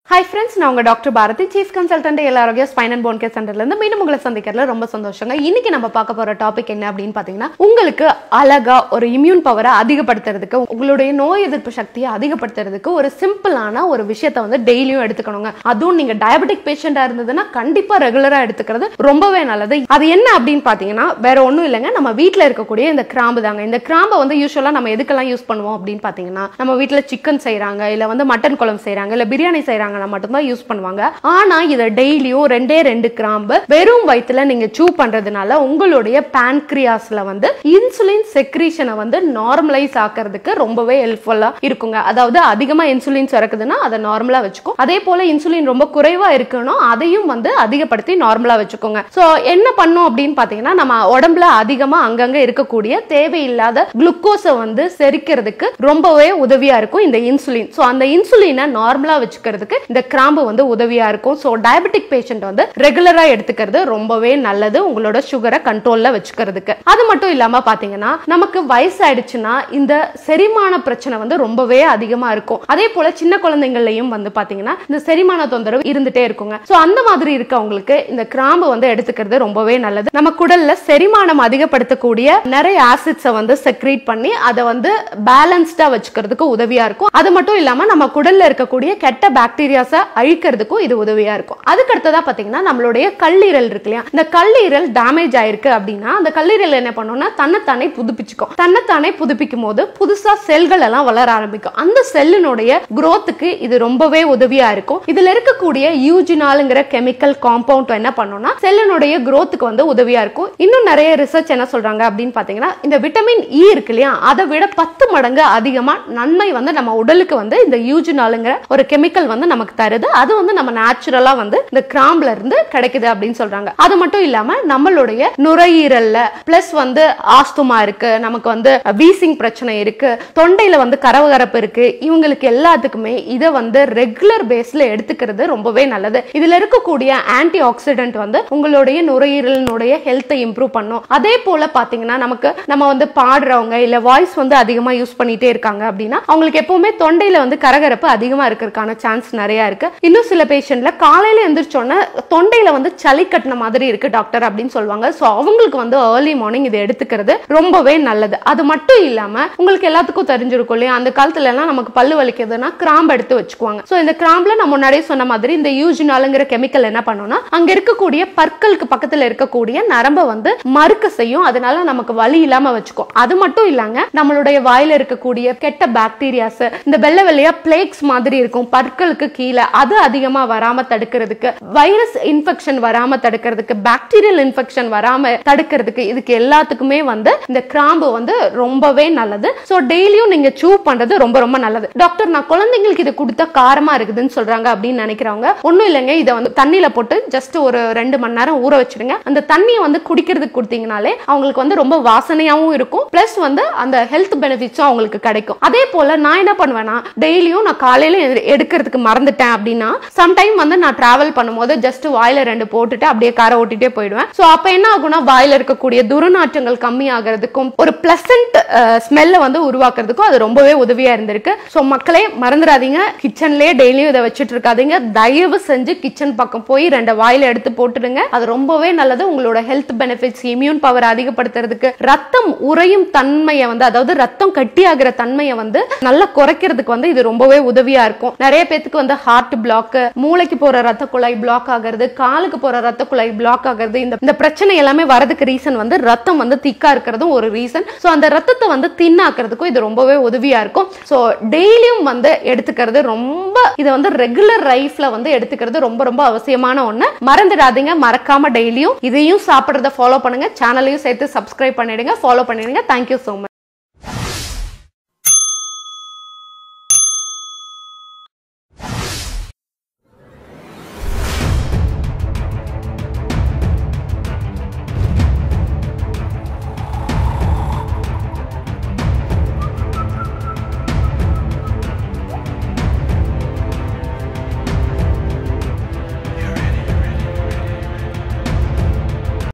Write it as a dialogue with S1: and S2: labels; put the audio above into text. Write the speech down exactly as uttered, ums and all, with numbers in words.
S1: Hi friends, நான் உங்க doctor Bharathi, chief consultant எல்லாரோக்கிய ஸ்பைன் அண்ட் போன் கேர் சென்டர்ல இருந்து மீண்டும் உங்களை சந்திக்கிறதுல ரொம்ப சந்தோஷங்க. இன்னைக்கு நம்ம பார்க்க போற டாபிக் என்ன அப்படின்னு பாத்தீங்கன்னா, உங்களுக்கு அழகா ஒரு இம்யூன் பவரை அதிகப்படுத்துறதுக்கு, உங்களுடைய நோய் எதிர்ப்பு சக்தியை அதிகப்படுத்துறதுக்கு ஒரு சிம்பிளான ஒரு விஷயத்தை வந்து டெய்லியும் எடுத்துக்கணுங்க. அதுவும் நீங்க டயபெட்டிக் பேஷண்டா இருந்ததுன்னா கண்டிப்பா ரெகுலரா எடுத்துக்கிறது ரொம்பவே நல்லது. அது என்ன அப்படின்னு பாத்தீங்கன்னா வேற ஒண்ணும் இல்லைங்க, நம்ம வீட்டுல இருக்கக்கூடிய இந்த கிராம்பு தாங்க. இந்த கிராம்பை வந்து யூஸ்வலா நம்ம எதுக்கெல்லாம் யூஸ் பண்ணுவோம் அப்படின்னு பாத்தீங்கன்னா, நம்ம வீட்டுல சிக்கன் செய்யறாங்க, இல்ல வந்து மட்டன் குழம்பு செய்யறாங்க, இல்ல பிரியாணி செய்யறாங்க மட்டும்தான் யூஸ் பண்ணுவாங்க. ஆனா இத டெய்லியும் ரெண்டே ரெண்டு கிராம்பு வெறும் வயித்துல நீங்க சூ பண்றதுனால உங்களுடைய பான்கிரியாஸ்ல வந்து இன்சுலின் செக்ரீஷனை வந்து நார்மலைஸ் ஆக்கிறதுக்கு ரொம்பவே ஹெல்ப்ஃபுல்லா இருக்குங்க. அதாவது அதிகமா இன்சுலின் சுரக்குதுன்னா அதை நார்மலா வச்சுக்கோ, அதே போல இன்சுலின் ரொம்ப குறைவா இருக்கணும் அதையும் வந்து அதிகப்படுத்தி நார்மலா வச்சுக்கோங்க. சோ என்ன பண்ணும் அப்படின்னு பாத்தீங்கன்னா, நம்ம உடம்புல அதிகமா அங்கங்க இருக்கக்கூடிய தேவையில்லாத குளுக்கோஸை வந்து செரிக்கிறதுக்கு ரொம்பவே உதவியா இருக்கும் இந்த இன்சுலின். சோ அந்த இன்சுலினை நார்மலா வச்சுக்கிறதுக்கு இந்த கிராம்பு வந்து உதவியா இருக்கும். சோ டயபெட்டிக் பேஷண்ட் வந்து ரெகுலரா எடுத்துக்கிறது ரொம்பவே நல்லது, உங்களோட சுகரை கண்ட்ரோல்ல வச்சுக்கிறதுக்கு. அது மட்டும் இல்லாம பாத்தீங்கன்னா, நமக்கு வயசாயிடுச்சுன்னா இந்த செரிமான பிரச்சனை வந்து ரொம்பவே அதிகமா இருக்கும். அதே போல சின்ன குழந்தைங்களையும் வந்து பாத்தீங்கன்னா இந்த செரிமான தொந்தரவு இருந்துட்டே இருக்குங்க. சோ அந்த மாதிரி இருக்கவங்களுக்கு இந்த கிராம்பு வந்து எடுத்துக்கிறது ரொம்பவே நல்லது. நம்ம குடல்ல செரிமானம் அதிகப்படுத்தக்கூடிய நிறைய ஆசிட்ஸை வந்து செக்ரீட் பண்ணி அதை வந்து பேலன்ஸ்டா வச்சுக்கிறதுக்கு உதவியா இருக்கும். அது மட்டும் இல்லாம நம்ம குடல்ல இருக்கக்கூடிய கெட்ட பாக்டீரியா அழிக்கிறதுக்கும் இது உதவியா இருக்கும். அதுக்கு அடுத்ததா பாத்தீங்கன்னா, நம்மளுடைய கல்லீரல் இருக்கு இல்லையா, இந்த கல்லீரல் டேமேஜ் ஆயிருக்கு அப்படின்னா அந்த கல்லீரல் என்ன பண்ணும்னா தன்னைத்தானே புதுப்பிச்சுக்கும். தன்னைத்தானே புதுப்பிக்கும் போது புதுசா செல்கள் எல்லாம் வளர ஆரம்பிக்கும். அந்த செல்லினுடைய growthக்கு இது ரொம்பவே உதவியா இருக்கும். இதுல இருக்கக்கூடிய யூஜினால்ங்கிற கெமிக்கல் காம்பவுண்ட் என்ன பண்ணும்னா செல்லினுடைய growthக்கு வந்து உதவியா இருக்கும். இன்னும் நிறைய ரிசர்ச் என்ன சொல்றாங்க அப்படின்னு பாத்தீங்கன்னா, இந்த விட்டமின் இ இருக்கு இல்லையா, அதை விட பத்து மடங்கு அதிகமா நன்மை வந்து நம்ம உடலுக்கு வந்து இந்த யூஜினால்ங்கிற ஒரு கெமிக்கல் வந்து நமக்கு தருது. அது வந்து நம்ம நேச்சுரலா வந்து இந்த கிராம்புல இருந்து கிடைக்குது அப்படின்னு சொல்றாங்க. அது மட்டும் இல்லாம நம்மளுடைய நுரையீரல்ல பிளஸ் வந்து ஆஸ்துமா இருக்கு, நமக்கு வந்து வீசிங் பிரச்சனை இருக்கு, தொண்டையில வந்து கரவகரப்பு இருக்கு, இவங்களுக்கு எல்லாத்துக்குமே இதை வந்து ரெகுலர் பேஸ்ல எடுத்துக்கிறது ரொம்பவே நல்லது. இதுல இருக்கக்கூடிய ஆன்டி ஆக்சிடென்ட் வந்து உங்களுடைய நுரையீரலினுடைய ஹெல்த்தை இம்ப்ரூவ் பண்ணும். அதே போல பாத்தீங்கன்னா, நமக்கு நம்ம வந்து பாடுறவங்க இல்ல வாய்ஸ் வந்து அதிகமா யூஸ் பண்ணிட்டே இருக்காங்க அப்படின்னா அவங்களுக்கு எப்பவுமே தொண்டையில வந்து கரகரப்பு அதிகமா இருக்கிறதுக்கான சான்ஸ் நிறைய இருக்கு. இன்னும் சில பேஷண்ட்ல காலையில எந்திரிச்சோன்னா தொண்டையில வந்து சளி கட்டின மாதிரி இருக்கு டாக்டர் அப்படின்னு சொல்லுவாங்க. சோ அவங்களுக்கு வந்து ஏர்லி மார்னிங் இதை எடுத்துக்கிறது ரொம்பவே நல்லது. அது மட்டும் இல்லாம உங்களுக்கு எல்லாத்துக்கும் தெரிஞ்சிருக்கும் இல்லையா, அந்த காலத்துல எல்லாம் நமக்கு பல்லு வலிக்குதுன்னா கிராம்பு எடுத்து வச்சுக்குவாங்க. சோ இந்த கிராம்புல நம்ம முன்னாடியே சொன்ன மாதிரி இந்த யூஜினால்ங்கிற கெமிக்கல் என்ன பண்ணும்னா அங்க இருக்கக்கூடிய பற்களுக்கு பக்கத்துல இருக்கக்கூடிய நரம்பை வந்து மறுக்க செய்யும். அதனால நமக்கு வலி இல்லாம வச்சுக்கும். அது மட்டும் இல்லாங்க, நம்மளுடைய வாயில இருக்கக்கூடிய கெட்ட பாக்டீரியாஸ், இந்த வெள்ளை வெள்ளையா பிளேக்ஸ் மாதிரி இருக்கும் பற்களுக்கு கீழே, அது அதிகமா வராம தடுக்கிறதுக்கு, வைரஸ் இன்ஃபெக்ஷன் வராம தடுக்கிறதுக்கு, பாக்டீரியல் இன்ஃபெக்ஷன் வராம தடுக்கிறதுக்கு, இதுக்கு எல்லாத்துக்குமே வந்து இந்த கிராம்பு வந்து ரொம்பவே நல்லது. சோ டெய்லியும் நீங்க சூ பண்றது ரொம்ப ரொம்ப நல்லது. டாக்டர், நான் குழந்தைங்களுக்கு இது கொடுத்தா காரமா இருக்குதுன்னு சொல்றாங்க அப்படின்னு நினைக்கிறவங்க ஒண்ணும் இல்லைங்க, இதை வந்து தண்ணியில போட்டு ஜஸ்ட் ஒரு ரெண்டு மணி நேரம் ஊற வச்சிருங்க. அந்த தண்ணியை வந்து குடிக்கிறதுக்கு கொடுத்தீங்கனாலே அவங்களுக்கு வந்து ரொம்ப வாசனையாவும் இருக்கும், பிளஸ் வந்து அந்த ஹெல்த் பெனிஃபிட்ஸும் அவங்களுக்கு கிடைக்கும். அதே போல நான் என்ன பண்ணுவேன்னா, டெய்லியும் நான் காலையில எடுக்கிறதுக்கு மறந்துட்டேன் அப்படின்னா சம்டைம் வந்து நான் டிராவல் பண்ணும்போது ஜஸ்ட் வாயில ரெண்டு போட்டுட்டு அப்படியே காரை ஓட்டிட்டே போயிடுவேன். சோ அப்ப என்ன ஆகும்னா வாயில இருக்கக்கூடிய துர்நாற்றங்கள் கம்மி ஆகிறதுக்கும் ஒரு பிளசன்ட் ஸ்மெல்ல வந்து உருவாக்குறதுக்கும் அது ரொம்பவே உதவியா இருந்திருக்கு. சோ மக்களே மறந்துடாதீங்க, கிச்சன்லயே டெய்லியும் இதை வச்சுட்டு இருக்காதீங்க. தயவு செஞ்சு கிச்சன் பக்கம் போய் ரெண்டு வாயில எடுத்து போட்டுடுங்க. அது ரொம்பவே நல்லது. உங்களோட ஹெல்த் பெனிஃபிட்ஸ், இம்யூன் பவர் அதிகப்படுத்துறதுக்கு, ரத்தம் உறையும் தன்மையை வந்து அதாவது ரத்தம் கட்டி ஆகிற தன்மையை வந்து நல்லா குறைக்கிறதுக்கு வந்து இது ரொம்பவே உதவியா இருக்கும். நிறைய பேத்துக்கு வந்து ஹார்ட் பிளாக், மூளைக்கு போற ரத்த குழாய் பிளாக் ஆகிறது, காலுக்கு போற ரத்த குழாய் பிளாக் ஆகிறது, இந்த இந்த பிரச்சனை எல்லாமே வரதுக்கு ரீசன் வந்து ரத்தம் வந்து திக்கா இருக்கிறதும் ஒரு ரீசன். சோ அந்த ரத்தத்தை வந்து தின்னாக்குறதுக்கும் இது ரொம்பவே உதவியா இருக்கும். சோ டெய்லியும் வந்து எடுத்துக்கிறது ரொம்ப, இதை வந்து ரெகுலர் லைஃப்ல வந்து எடுத்துக்கிறது ரொம்ப ரொம்ப அவசியமான ஒண்ணு. மறந்துடாதீங்க, மறக்காம டெய்லியும் இதையும் சாப்பிடுறத ஃபாலோ பண்ணுங்க. சேனலையும் சேர்த்து சப்ஸ்கிரைப் பண்ணிடுங்க, ஃபாலோ பண்ணிடுங்க. Thank you so much.